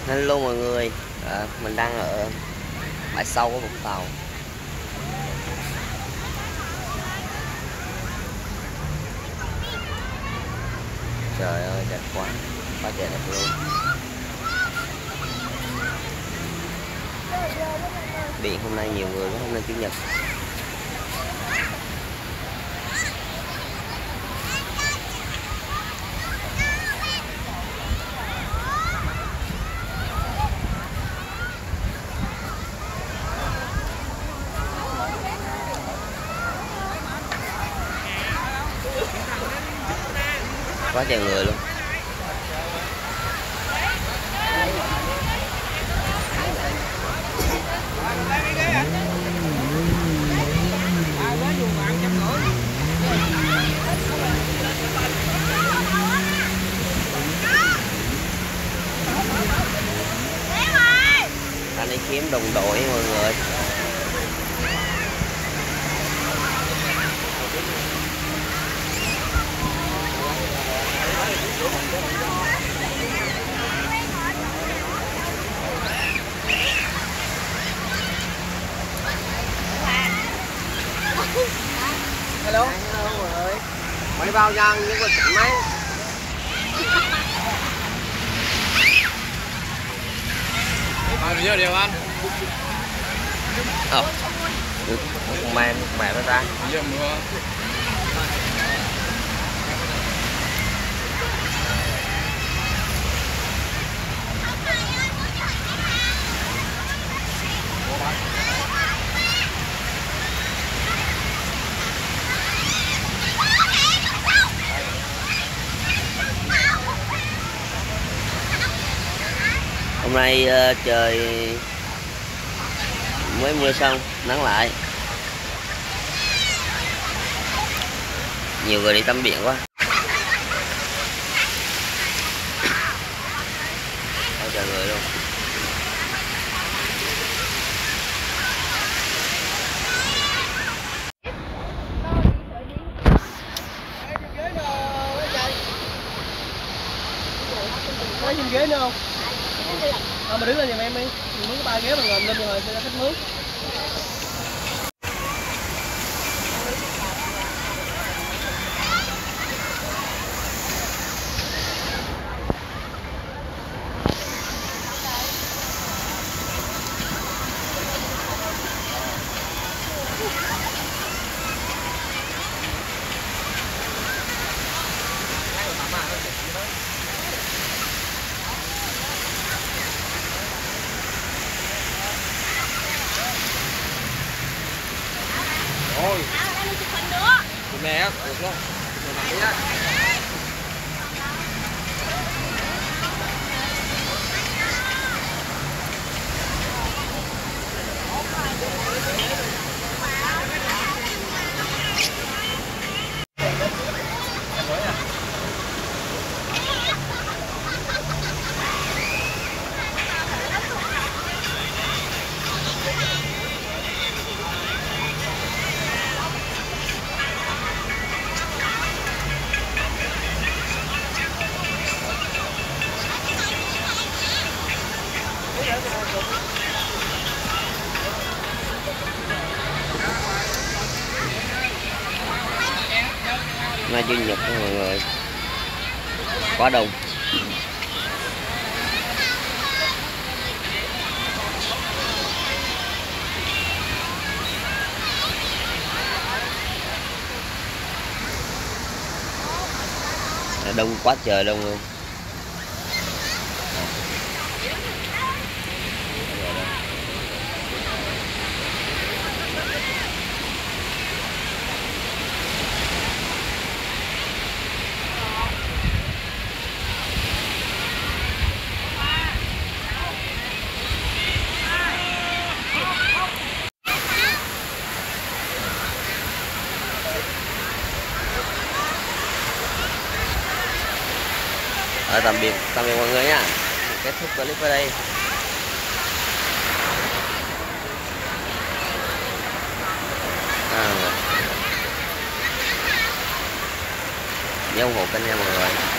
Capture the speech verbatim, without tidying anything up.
Hello mọi người, à, mình đang ở bãi sau của Vũng Tàu. Trời ơi đẹp quá, quá trời đẹp luôn. Biển hôm nay nhiều người quá, hôm nay chủ nhật. Quá trời người luôn. Anh đi kiếm đồng đội mọi người. Hello. Hello mọi người. Mày vào giang nhưng mà chỉnh máy. Mày bây giờ điều ăn. Ờ. Được, mẹ mẹ nó ra. Bây giờ mưa. Hôm nay uh, trời mới mưa xong, nắng lại. Nhiều người đi tắm biển quá. Quá trời người luôn. Có trên ghế nữa không? À, mà đứng lên giùm em đi. Mình mướn cái ba ghế mà ngồi lên rồi sẽ thích mướn. Rồi. Chụp nè, được luôn. Chụp mặt đi á. Nay chủ nhật đó mọi người, quá đông. Đông quá trời đông luôn. Ở tạm biệt tạm biệt mọi người nha. Kết thúc clip ở đây. À, nhớ ủng hộ kênh nha mọi người.